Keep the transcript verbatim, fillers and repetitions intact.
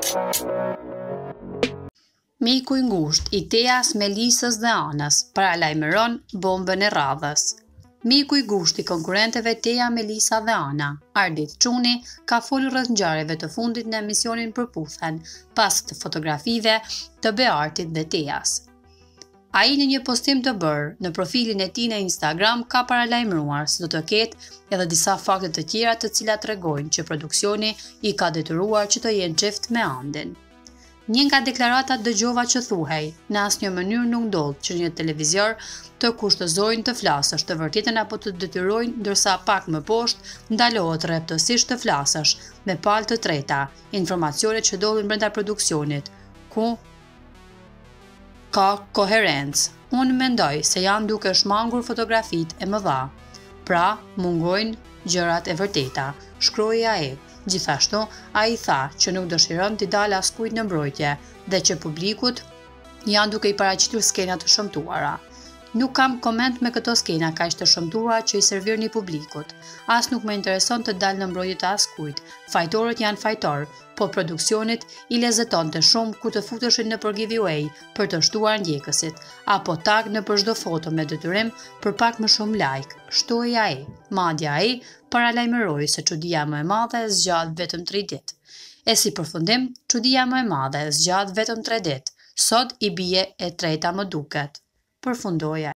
Miku i ngushtë i Teas, Melisës dhe Anës paralajmeron bombën e rradhes. Miku i ngushtë i konkurrenteve Tea, Melisa dhe Ana, Ardit Cuni, ka folur rreth ngjarjeve të fundit në emisionin Për'puthen, pas të fotografive të Beartit dhe Teas. Ai në një postim të bërë në profilin e tij në Instagram ka paralajmëruar se do të ketë edhe disa fakte të tjera të cilat tregojnë që produksioni i ka detyruar që të jenë çift me andin. Një nga deklaratat dëgjova që thuhej, në asnjë mënyrë nuk ndodh që një televizor të kushtëzojnë të flasësh të vërtetën apo të detyrojnë, ndërsa pak më poshtë ndalohet rreptësisht të flasësh me palë të treta, informacione që ndodhin brenda produksionit, ku ka koherencë. Unë mendoj se janë duke shmangur fotografitë e mëdha, pra mungojnë gjërat e vërteta, shkroi ai. Gjithashtu, ai tha që nuk dëshiron t'i dalë askujt në mbrojtje dhe që publikut janë duke i paraqitur skena të shëmtuara. Nuk kam koment me këto skena kaq të shëmtuara që i servirni publikut. As nuk më intereson të dalë në mbrojtje të askujt. Fajtorët janë fajtor, po produksionit i lezetonte shumë ku të futeshin në për giveaway për të shtuar ndjekësit, apo tag në për çdo foto me detyrim për pak më shumë like, shtoi ai. Madje ai paralajmëroi se çudia më e madhe zgjat vetëm tre ditë. E si përfundim, çudia më e madhe zgjat vetëm tre ditë. Sot i bie e treta më duket. Përfundoi ai.